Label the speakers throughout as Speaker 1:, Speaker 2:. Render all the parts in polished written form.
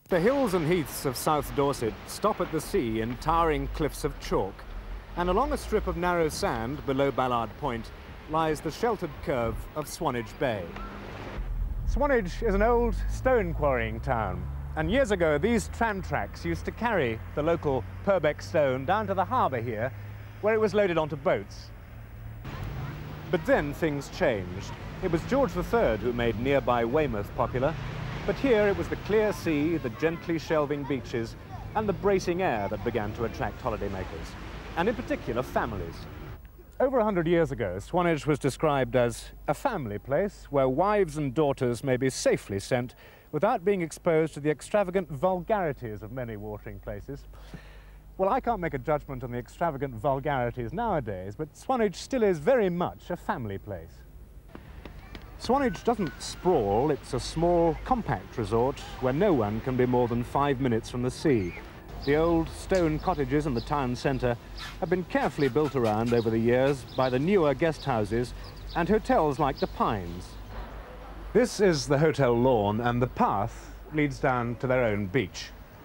Speaker 1: The hills and heaths of South Dorset stop at the sea in towering cliffs of chalk, and along a strip of narrow sand below Ballard Point lies the sheltered curve of Swanage Bay. Swanage is an old stone quarrying town, and years ago these tram tracks used to carry the local Purbeck stone down to the harbour here, where it was loaded onto boats. But then things changed. It was George III who made nearby Weymouth popular, but here it was the clear sea, the gently shelving beaches, and the bracing air that began to attract holidaymakers, and in particular families. Over 100 years ago, Swanage was described as a family place where wives and daughters may be safely sent without being exposed to the extravagant vulgarities of many watering places. Well, I can't make a judgment on the extravagant vulgarities nowadays, but Swanage still is very much a family place. Swanage doesn't sprawl. It's a small, compact resort where no one can be more than 5 minutes from the sea. The old stone cottages in the town centre have been carefully built around over the years by the newer guest houses and hotels like the Pines. This is the hotel lawn, and the path leads down to their own beach.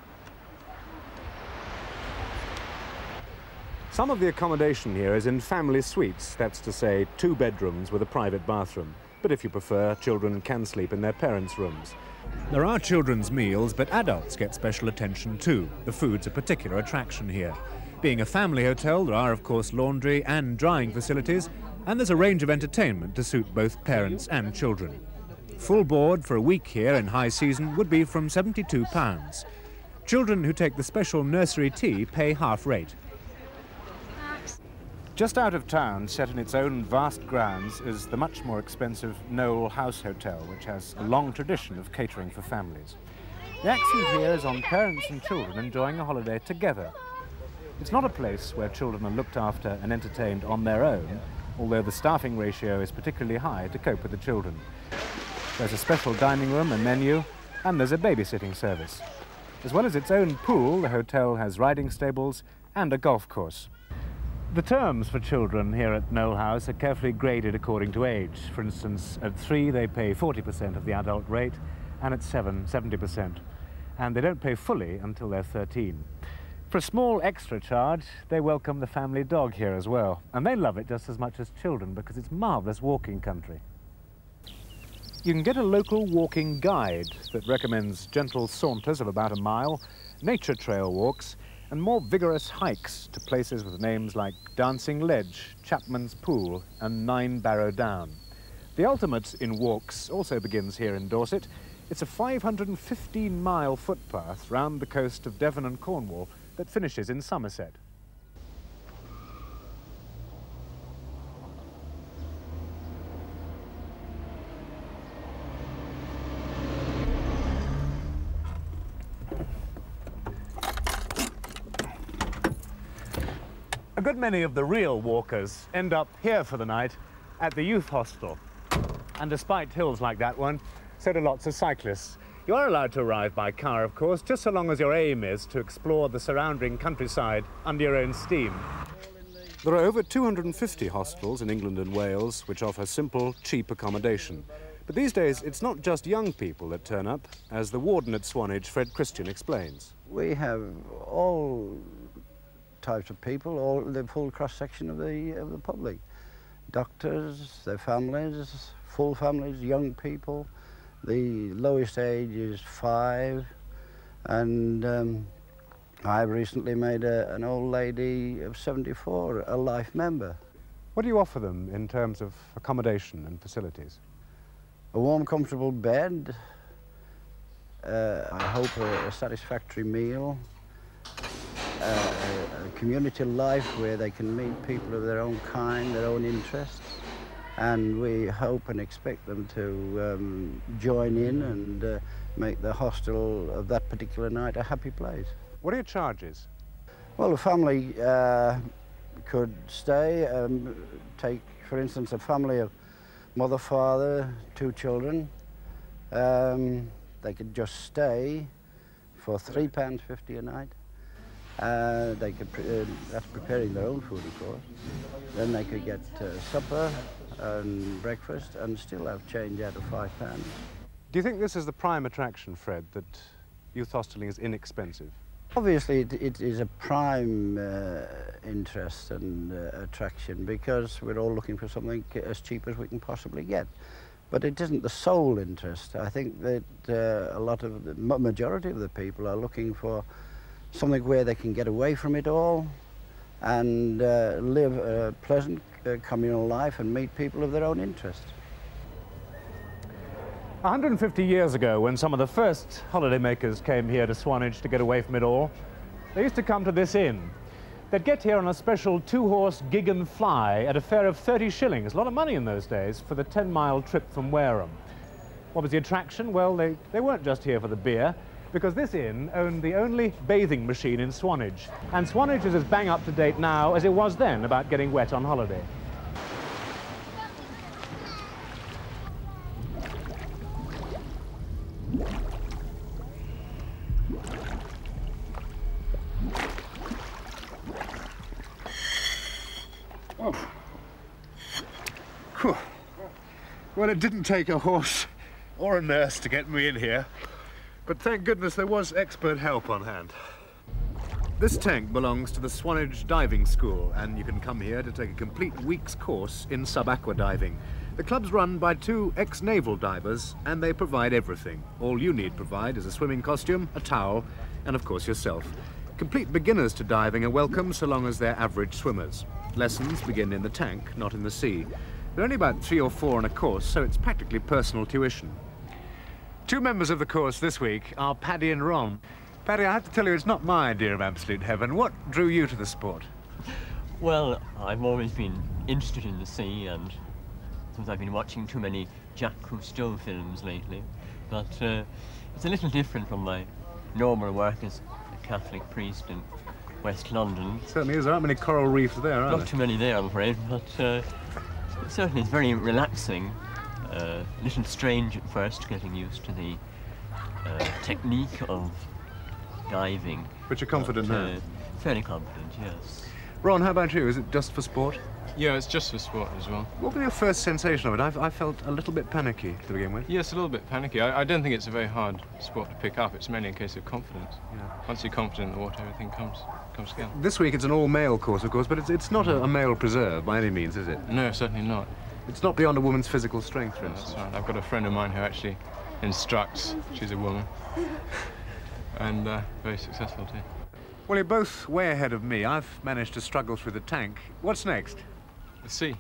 Speaker 1: Some of the accommodation here is in family suites, that's to say 2 bedrooms with a private bathroom. But if you prefer, children can sleep in their parents' rooms. There are children's meals, but adults get special attention too. The food's a particular attraction here. Being a family hotel, there are of course laundry and drying facilities, and there's a range of entertainment to suit both parents and children. Full board for a week here in high season would be from £72. Children who take the special nursery tea pay half rate. Just out of town, set in its own vast grounds, is the much more expensive Knowle House Hotel, which has a long tradition of catering for families. The accent here is on parents and children enjoying a holiday together. It's not a place where children are looked after and entertained on their own, although the staffing ratio is particularly high to cope with the children. There's a special dining room, a menu, and there's a babysitting service. As well as its own pool, the hotel has riding stables and a golf course. The terms for children here at Knowle House are carefully graded according to age. For instance, at 3 they pay 40% of the adult rate, and at 7, 70%. And they don't pay fully until they're 13. For a small extra charge, they welcome the family dog here as well. And they love it just as much as children because it's marvellous walking country. You can get a local walking guide that recommends gentle saunters of about a mile, nature trail walks, and more vigorous hikes to places with names like Dancing Ledge, Chapman's Pool and 9 Barrow Down. The ultimate in walks also begins here in Dorset. It's a 515-mile footpath round the coast of Devon and Cornwall that finishes in Somerset. A good many of the real walkers end up here for the night at the youth hostel. And despite hills like that one, so do lots of cyclists. You are allowed to arrive by car, of course, just so long as your aim is to explore the surrounding countryside under your own steam. There are over 250 hostels in England and Wales which offer simple, cheap accommodation. But these days, it's not just young people that turn up, as the warden at Swanage, Fred Christian, explains.
Speaker 2: We have all types of people, all the full cross-section of the public. Doctors, their families, full families, young people. The lowest age is 5, and I've recently made an old lady of 74 a life member.
Speaker 1: What do you offer them in terms of accommodation and facilities?
Speaker 2: A warm, comfortable bed, I hope a satisfactory meal, a community life where they can meet people of their own kind, their own interests, and we hope and expect them to join in and make the hostel of that particular night a happy place.
Speaker 1: What are your charges?
Speaker 2: Well, a family could stay, take, for instance, a family of mother, father, 2 children. They could just stay for £3.50 a night. They could, that's preparing their own food, of course. Then they could get supper and breakfast and still have change out of £5.
Speaker 1: Do you think this is the prime attraction, Fred, that youth hosteling is inexpensive?
Speaker 2: Obviously, it is a prime interest and attraction because we're all looking for something as cheap as we can possibly get. But it isn't the sole interest. I think that a lot of the majority of the people are looking for something where they can get away from it all and live a pleasant communal life and meet people of their own interest.
Speaker 1: 150 years ago, when some of the first holidaymakers came here to Swanage to get away from it all, they used to come to this inn. They'd get here on a special 2-horse gig and fly at a fare of 30 shillings, a lot of money in those days, for the 10-mile trip from Wareham. What was the attraction? Well, they weren't just here for the beer, because this inn owned the only bathing machine in Swanage. And Swanage is as bang up to date now as it was then about getting wet on holiday.
Speaker 3: Oh. Well, it didn't take a horse or a nurse to get me in here, but thank goodness there was expert help on hand.
Speaker 1: This tank belongs to the Swanage Diving School, and you can come here to take a complete week's course in sub-aqua diving. The club's run by 2 ex-naval divers, and they provide everything. All you need provide is a swimming costume, a towel, and of course yourself. Complete beginners to diving are welcome so long as they're average swimmers. Lessons begin in the tank, not in the sea. There are only about 3 or 4 on a course, so it's practically personal tuition. 2 members of the course this week are Paddy and Ron. Paddy, I have to tell you, it's not my idea of absolute heaven. What drew you to the sport?
Speaker 4: Well, I've always been interested in the sea, and since I've been watching too many Jacques Cousteau films lately, but it's a little different from my normal work as a Catholic priest in West London.
Speaker 1: It certainly is. There aren't many coral reefs there, are there?
Speaker 4: Not too many there, I'm afraid, but certainly it's very relaxing. A little strange at first, getting used to the technique of diving.
Speaker 1: But you're confident now?
Speaker 4: Fairly confident, yes.
Speaker 1: Ron, how about you? Is it just for sport?
Speaker 5: Yeah, it's just for sport as well.
Speaker 1: What was your first sensation of it? I felt a little bit panicky to begin with.
Speaker 5: Yes, a little bit panicky. I don't think it's a very hard sport to pick up. It's mainly a case of confidence.
Speaker 1: Yeah.
Speaker 5: Once you're confident in the water, everything comes together.
Speaker 1: This week it's an all-male course, of course, but it's not a male preserve by any means, is it?
Speaker 5: No, certainly not.
Speaker 1: It's not beyond a woman's physical strength, for instance.
Speaker 5: That's right. I've got a friend of mine who actually instructs. She's a woman. And very successful too.
Speaker 1: Well, you're both way ahead of me. I've managed to struggle through the tank. What's next?
Speaker 5: The sea.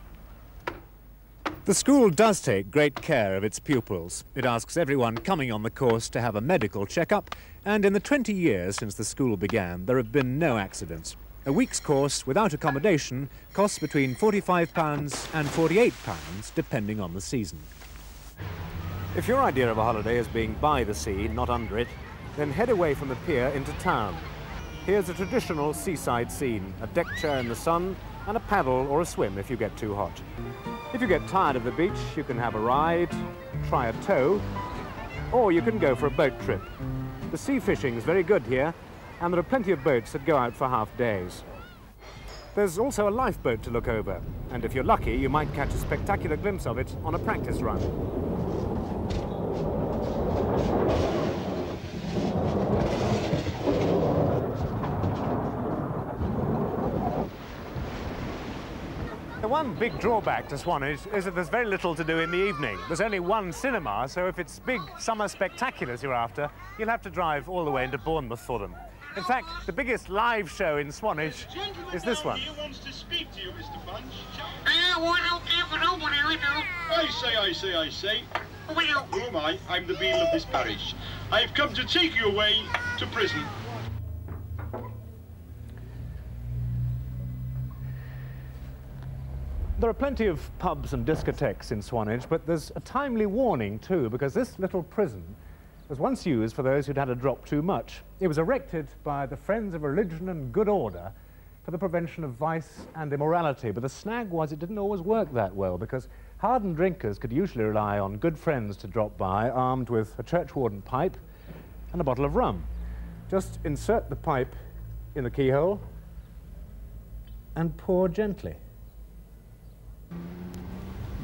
Speaker 1: The school does take great care of its pupils. It asks everyone coming on the course to have a medical checkup, and in the 20 years since the school began, there have been no accidents. A week's course without accommodation costs between £45 and £48, depending on the season. If your idea of a holiday is being by the sea, not under it, then head away from the pier into town. Here's a traditional seaside scene, a deck chair in the sun, and a paddle or a swim if you get too hot. If you get tired of the beach, you can have a ride, try a tow, or you can go for a boat trip. The sea fishing is very good here, and there are plenty of boats that go out for half days. There's also a lifeboat to look over, and if you're lucky, you might catch a spectacular glimpse of it on a practice run. The one big drawback to Swanage is that there's very little to do in the evening. There's only one cinema, so if it's big summer spectaculars you're after, you'll have to drive all the way into Bournemouth for them. In fact, the biggest live show in Swanage is this one.
Speaker 6: Who wants to speak to you, Mr. Punch? I say. Who am I? I'm the beadle of this parish. I've come to take you away to prison.
Speaker 1: There are plenty of pubs and discotheques in Swanage, but there's a timely warning too, because this little prison was once used for those who'd had a drop too much. It was erected by the Friends of Religion and Good Order for the prevention of vice and immorality, but the snag was it didn't always work that well, because hardened drinkers could usually rely on good friends to drop by, armed with a churchwarden pipe and a bottle of rum. Just insert the pipe in the keyhole and pour gently.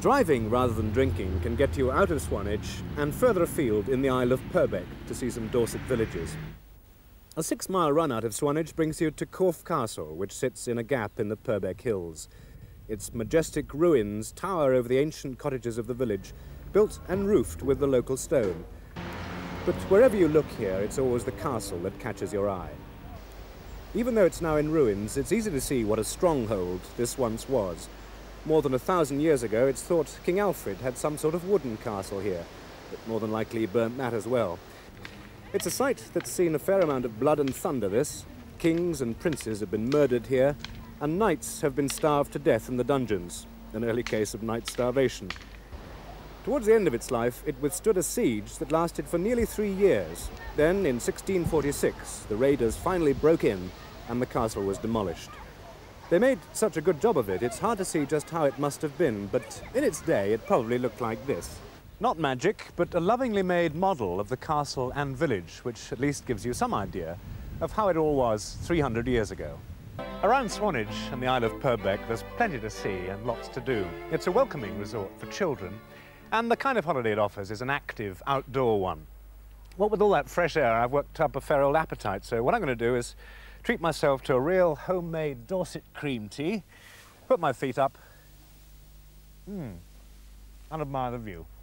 Speaker 1: Driving rather than drinking can get you out of Swanage and further afield in the Isle of Purbeck to see some Dorset villages. A 6-mile run out of Swanage brings you to Corfe Castle, which sits in a gap in the Purbeck Hills. Its majestic ruins tower over the ancient cottages of the village, built and roofed with the local stone. But wherever you look here, it's always the castle that catches your eye. Even though it's now in ruins, it's easy to see what a stronghold this once was. More than 1,000 years ago, it's thought King Alfred had some sort of wooden castle here, but more than likely he burnt that as well. It's a site that's seen a fair amount of blood and thunder, this. Kings and princes have been murdered here, and knights have been starved to death in the dungeons, an early case of knight starvation. Towards the end of its life, it withstood a siege that lasted for nearly 3 years. Then, in 1646, the raiders finally broke in, and the castle was demolished. They made such a good job of it, it's hard to see just how it must have been, but in its day, it probably looked like this. Not magic, but a lovingly made model of the castle and village, which at least gives you some idea of how it all was 300 years ago. Around Swanage and the Isle of Purbeck, there's plenty to see and lots to do. It's a welcoming resort for children, and the kind of holiday it offers is an active, outdoor one. What with all that fresh air, I've worked up a fair old appetite, so what I'm going to do is treat myself to a real homemade Dorset cream tea, put my feet up, and admire the view.